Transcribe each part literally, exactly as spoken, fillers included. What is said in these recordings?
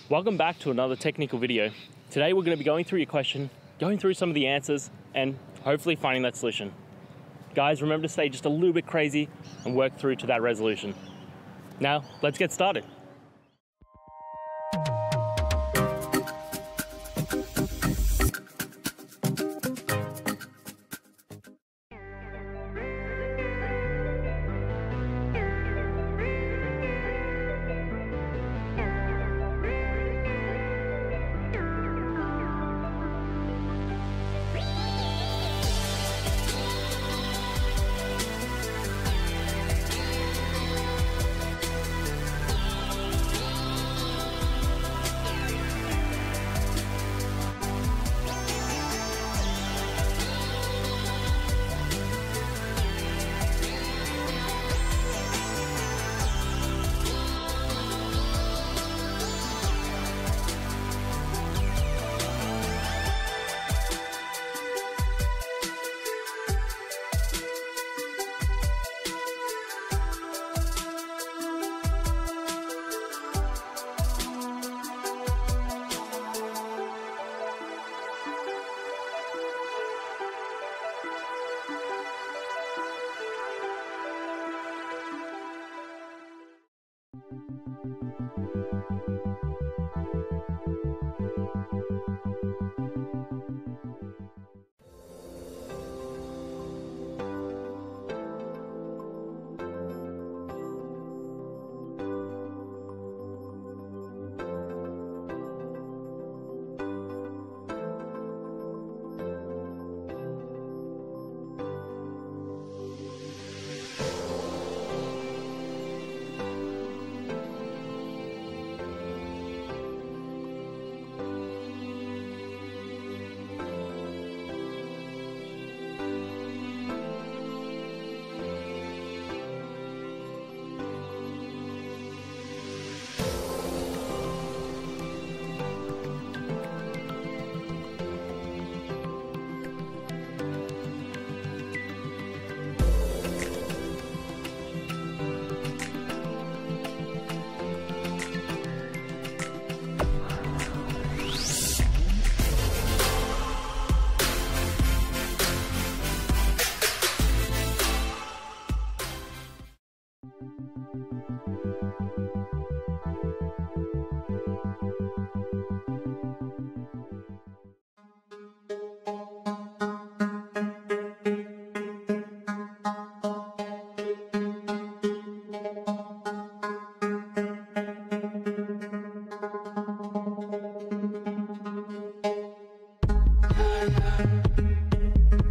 Welcome back to another technical video. Today we're going to be going through your question, going through some of the answers, and hopefully finding that solution. Guys, remember to stay just a little bit crazy and work through to that resolution. Now, let's get started.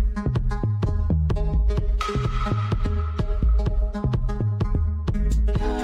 Yeah.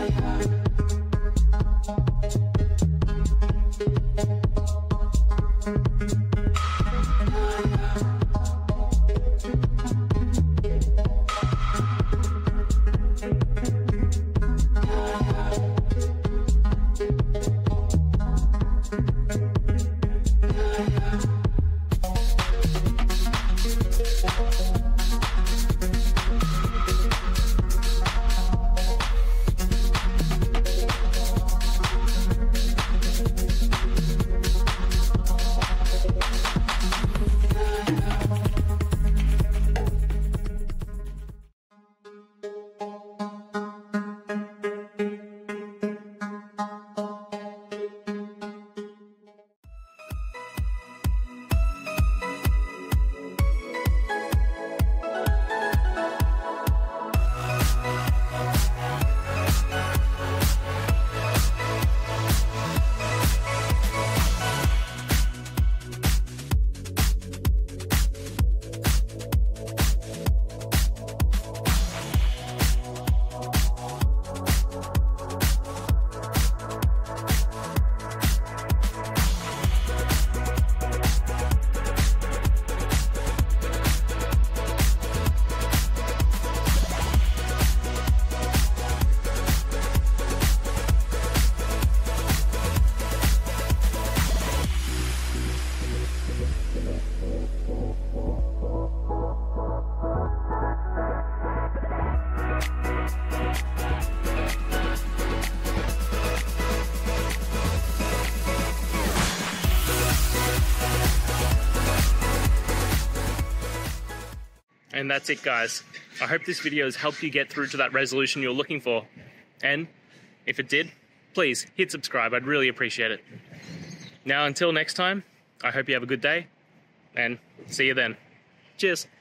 And that's it, guys. I hope this video has helped you get through to that resolution you're looking for. And if it did, please hit subscribe. I'd really appreciate it. Now, until next time, I hope you have a good day, and see you then. Cheers.